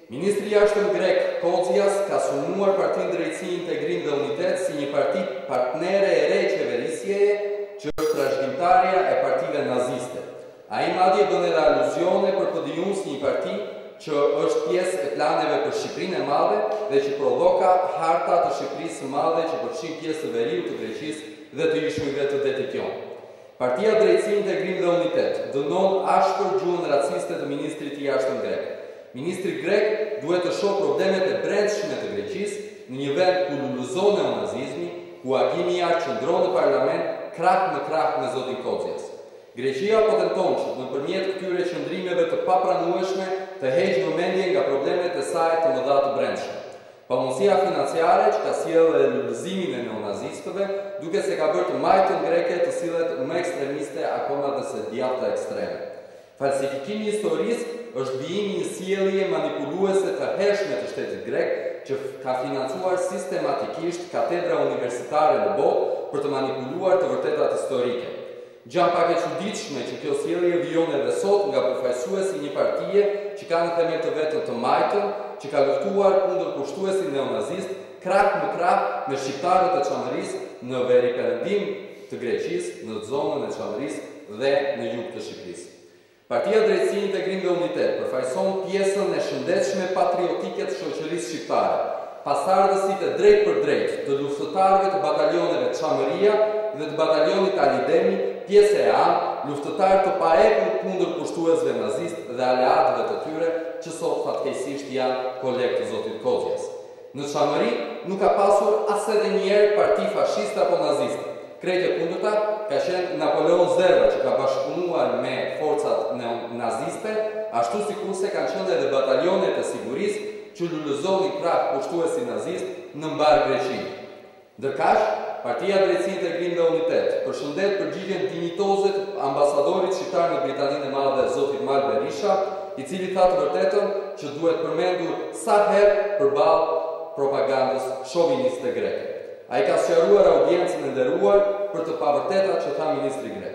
Ministri i jashtëm grek Kozjas ka sulmuar Partinë Drejtësi, Integrim dhe Unitet si një parti partnere e re qeverisjeje që është trashëgimtarja e partive naziste. Ai madje bën edhe aluzione për PD-un si një parti që është pjesë e planeve për Shqipërinë e Madhe dhe që provoka harta të Shqipërisë së Madhe që përfshin pjesë të veriut të Greqisë dhe të ishujve të detit jon. Partia Drejtësi, Integrim dhe Unitet dënon ashpër gjuhën raciste të ministrit i jashtëm grek. Ministri grek duhet të shohë problemet e brendshme të Greqisë në një vend ku lulëzon neonazizmi, ku agimi i artë qëndron në parlament krah në krah me zotin Kozjas. Greqia po tenton që nëpërmjet këtyre qëndrimeve të papranueshme të heqë vëmendje nga problemet e saj të mëdha të brendshme. Pamundësia financiare që ka sjellë edhe lulëzimin e neonazistëve, duke se ka bërë të majtën greke të sillet më ekstremiste akoma dhe se djathta ekstreme. Falsifikimi i historisë është vijimi një sjellje manipuluese të hershme të shtetit grek që ka financuar sistematikisht katedra universitare në botë për të manipuluar të vërtetat historike. Gjë pak e çuditshme që kjo sjellje vijon edhe sot nga përfaqësuesi një partie që ka në themel të vetën të majtën, që ka luftuar kundër kushtuesit neonazist krah në krah me shqiptarët e Çamërisë në veriperëndim të Greqisë, në zonën e Çamërisë dhe në jug të Shqipërisë. Partia Drejtësi, Integrim dhe Unitet përfaqëson pjesën e shëndetshme patriotike të shoqërisë shqiptare, pasardhësit e drejt për drejt të luftëtarëve të batalioneve Çamëria dhe të batalionit Alidemi, pjesë e anë, luftëtarë të paekur kundër kushtuesve nazist dhe aleatëve të tyre, që sot fatkeqësisht janë kolegë të zotit Kozjas. Në Çamëri nuk ka pasur as edhe një herë parti fashiste apo naziste. Krejt e kundërta ka qenë Napoleon Zerva që ka bashkëpunuar me forcat naziste, ashtu sikurse kanë qenë edhe batalionet e sigurisë që lulëzonin krah kushtuesi nazist në mbar Greqinë. Ndërkaq, Partia Drejtësi, Integrim dhe Unitet përshëndet përgjigjen dinjitoze të ambasadorit shqiptar në Britaninë e Madhe, zotit Mal Berisha, i cili tha të vërtetën që duhet përmendur sa herë përballë propagandës shoviniste greke. Ai ka sqaruar audiencën e nderuar për të pavërtetat që tha ministri grek.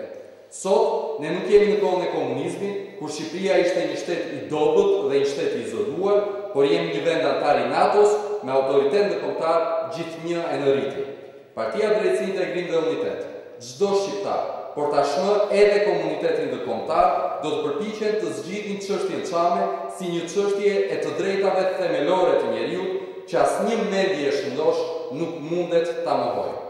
Sot, ne nuk jemi në kohën e komunizmit, kur Shqipëria ishte një shtet i dobët dhe një shtet i izoluar, por jemi një vend antar i NATO-s me autoritet ndërkombëtar gjithnjë e në rritje. Partia Drejtësi, Integrim dhe Unitet, çdo shqiptar, por tashmë edhe komuniteti ndërkombëtar, do të përpiqen të zgjidhin çështjen Çame si një çështje e të drejtave themelore të njeriut, që asnjë mendje e shëndosh nuk mundet ta mohojë.